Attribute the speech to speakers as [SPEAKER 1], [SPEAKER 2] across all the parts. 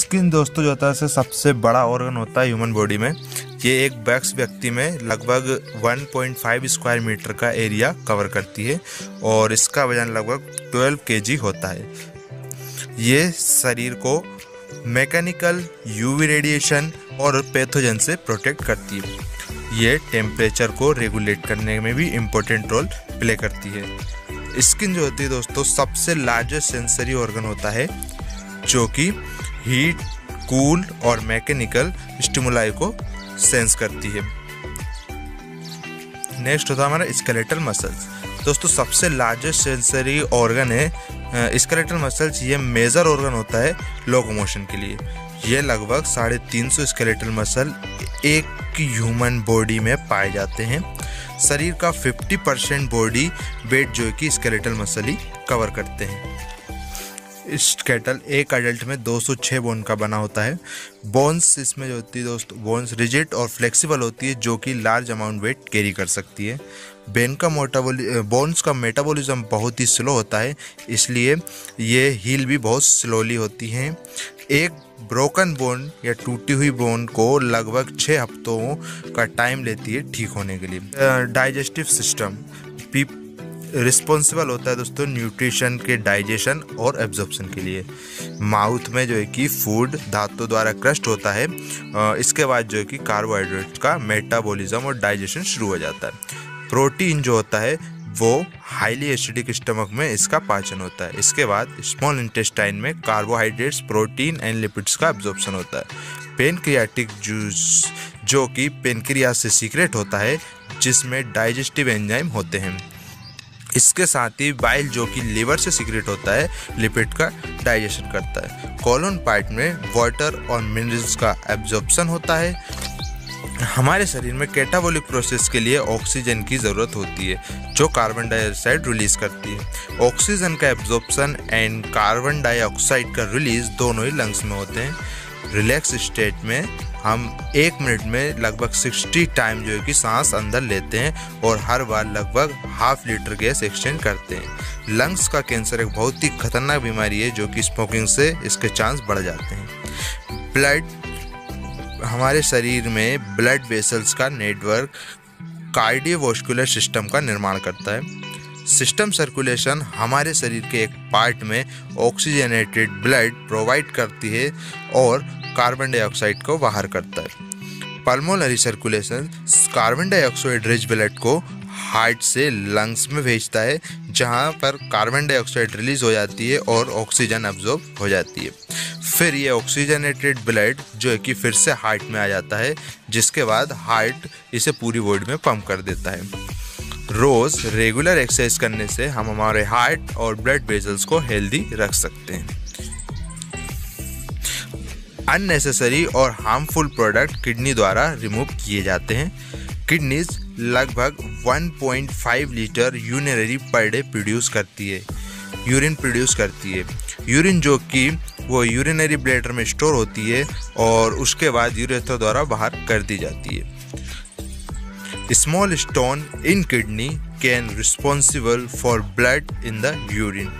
[SPEAKER 1] Skin दोस्तों जो होता है सबसे बड़ा ऑर्गन होता है ह्यूमन बॉडी में। ये एक व्यक्ति में लगभग 1.5 स्क्वायर मीटर का एरिया कवर करती है और इसका वजन लगभग 12 kg होता है। ये शरीर को मैकेनिकल, यूवी रेडिएशन और पैथोजन से प्रोटेक्ट करती है। ये टेम्परेचर को रेगुलेट करने में भी इम्पोर्टेंट रोल प्ले करती है। स्किन जो होती है दोस्तों सबसे लार्जेस्ट सेंसरी ऑर्गन होता है जो कि हीट, कूल और मैकेनिकल स्टिमुलाई को सेंस करती है। नेक्स्ट होता है हमारा स्केलेटल मसल्स। दोस्तों सबसे लार्जेस्ट सेंसरी ऑर्गन है स्केलेटल मसल्स। ये मेजर ऑर्गन होता है लोकोमोशन के लिए। ये लगभग 350 स्केलेटल मसल एक ह्यूमन बॉडी में पाए जाते हैं। शरीर का 50% बॉडी वेट जो है कि स्केलेटल मसल ही कवर करते हैं। स्केलेटल एक अडल्ट में 206 बोन का बना होता है। बोन्स इसमें जो होती है दोस्तों, बोन्स रिजिड और फ्लेक्सिबल होती है जो कि लार्ज अमाउंट वेट कैरी कर सकती है। बोन्स का मेटाबॉलिज्म बहुत ही स्लो होता है, इसलिए ये हील भी बहुत स्लोली होती हैं। एक ब्रोकन बोन या टूटी हुई बोन को लगभग 6 हफ्तों का टाइम लेती है ठीक होने के लिए। डाइजेस्टिव सिस्टम रिस्पॉन्सिबल होता है दोस्तों न्यूट्रिशन के डाइजेशन और एब्जॉर्प्शन के लिए। माउथ में जो है कि फूड धातु द्वारा क्रस्ट होता है, इसके बाद जो है कि कार्बोहाइड्रेट का मेटाबॉलिज्म और डाइजेशन शुरू हो जाता है। प्रोटीन जो होता है वो हाईली एसिडिक स्टमक में इसका पाचन होता है। इसके बाद स्मॉल इंटेस्टाइन में कार्बोहाइड्रेट्स, प्रोटीन एंड लिपिड्स का एब्जॉर्प्शन होता है। पेनक्रियाटिक जूस जो कि पेनक्रियास से सीक्रेट होता है जिसमें डाइजेस्टिव एंजाइम होते हैं। इसके साथ ही बाइल जो कि लीवर से सीक्रेट होता है लिपिड का डाइजेशन करता है। कॉलोन पार्ट में वाटर और मिनरल्स का एब्जॉर्प्शन होता है। हमारे शरीर में कैटाबॉलिक प्रोसेस के लिए ऑक्सीजन की ज़रूरत होती है जो कार्बन डाइऑक्साइड रिलीज करती है। ऑक्सीजन का एब्जॉर्प्शन एंड कार्बन डाइऑक्साइड का रिलीज दोनों ही लंग्स में होते हैं। रिलैक्स स्टेट में हम 1 मिनट में लगभग 60 टाइम जो है कि सांस अंदर लेते हैं और हर बार लगभग ½ लीटर गैस एक्सचेंज करते हैं। लंग्स का कैंसर एक बहुत ही खतरनाक बीमारी है जो कि स्मोकिंग से इसके चांस बढ़ जाते हैं। ब्लड, हमारे शरीर में ब्लड वेसल्स का नेटवर्क कार्डियोवास्कुलर सिस्टम का निर्माण करता है। सिस्टम सर्कुलेशन हमारे शरीर के एक पार्ट में ऑक्सीजनेटेड ब्लड प्रोवाइड करती है और कार्बन डाइऑक्साइड को बाहर करता है। Pulmonary circulation carbon dioxide rich blood को हार्ट से लंग्स में भेजता है जहां पर कार्बन डाइऑक्साइड रिलीज हो जाती है और ऑक्सीजन एब्जॉर्ब हो जाती है। फिर ये ऑक्सीजनेटेड ब्लड जो है कि फिर से हार्ट में आ जाता है जिसके बाद हार्ट इसे पूरी बॉडी में पंप कर देता है। रोज़ रेगुलर एक्सरसाइज करने से हम हमारे हार्ट और ब्लड वेसल्स को हेल्दी रख सकते हैं। अननेसेसरी और हार्मफुल प्रोडक्ट किडनी द्वारा रिमूव किए जाते हैं। किडनीज लगभग 1.5 litre urinary per day urine produce करती है। यूरिन जो कि वो यूरिनरी ब्लैडर में स्टोर होती है और उसके बाद यूरेथ्रा द्वारा बाहर कर दी जाती है। Small stone in kidney can responsible for blood in the urine.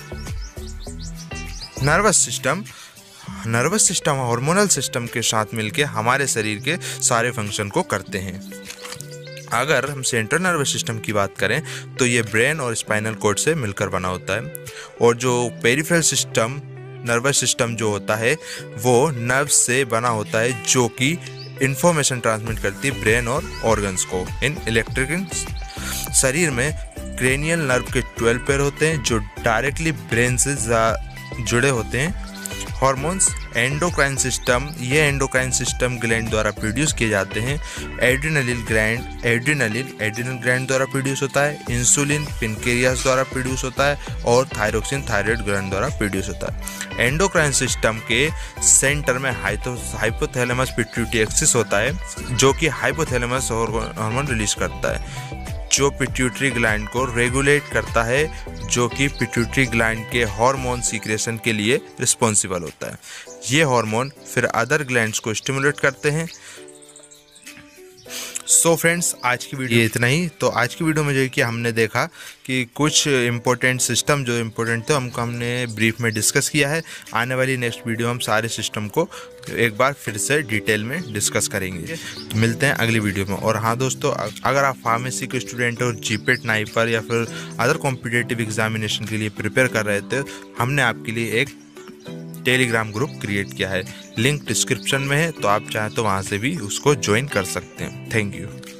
[SPEAKER 1] Nervous system hormonal system के साथ मिलकर हमारे शरीर के सारे फंक्शन को करते हैं। अगर हम सेंट्रल नर्वस सिस्टम की बात करें तो ये ब्रेन और स्पाइनल कॉर्ड से मिलकर बना होता है और जो पेरिफेरल सिस्टम नर्वस सिस्टम जो होता है वो नर्व से बना होता है जो कि इंफॉर्मेशन ट्रांसमिट करती है ब्रेन और ऑर्गन्स को इन इलेक्ट्रिक। शरीर में क्रेनियल नर्व के 12 पैर होते हैं जो डायरेक्टली ब्रेन से जुड़े होते हैं। हार्मोन्स एंडोक्राइन सिस्टम ग्लैंड द्वारा प्रोड्यूस किए जाते हैं। एड्रिनल ग्लैंड द्वारा प्रोड्यूस होता है। इंसुलिन पेनक्रियास द्वारा प्रोड्यूस होता है और थायरोक्सिन थायराइड ग्लैंड द्वारा प्रोड्यूस होता है। एंडोक्राइन सिस्टम के सेंटर में हाइपोथैलेमस पिट्यूटरी एक्सिस होता है जो कि हाइपोथैलेमस हार्मोन रिलीज करता है जो पिट्यूटरी ग्लैंड को रेगुलेट करता है जो कि पिट्यूटरी ग्लैंड के हार्मोन सीक्रेशन के लिए रिस्पॉन्सिबल होता है। ये हार्मोन फिर अदर ग्लैंड्स को स्टिमुलेट करते हैं। सो फ्रेंड्स, आज की वीडियो ये इतना ही। तो आज की वीडियो में जो है कि हमने देखा कि कुछ इम्पोर्टेंट सिस्टम जो इम्पोर्टेंट थे हमने ब्रीफ में डिस्कस किया है। आने वाली नेक्स्ट वीडियो हम सारे सिस्टम को एक बार फिर से डिटेल में डिस्कस करेंगे। तो मिलते हैं अगली वीडियो में। और हाँ दोस्तों, अगर आप फार्मेसी के स्टूडेंट हो और जीपेट नाइपर या फिर अदर कॉम्पिटिटिव एग्जामिनेशन के लिए प्रिपेयर कर रहे थे, हमने आपके लिए एक टेलीग्राम ग्रुप क्रिएट किया है। लिंक डिस्क्रिप्शन में है, तो आप चाहें तो वहाँ से भी उसको ज्वाइन कर सकते हैं। Thank you.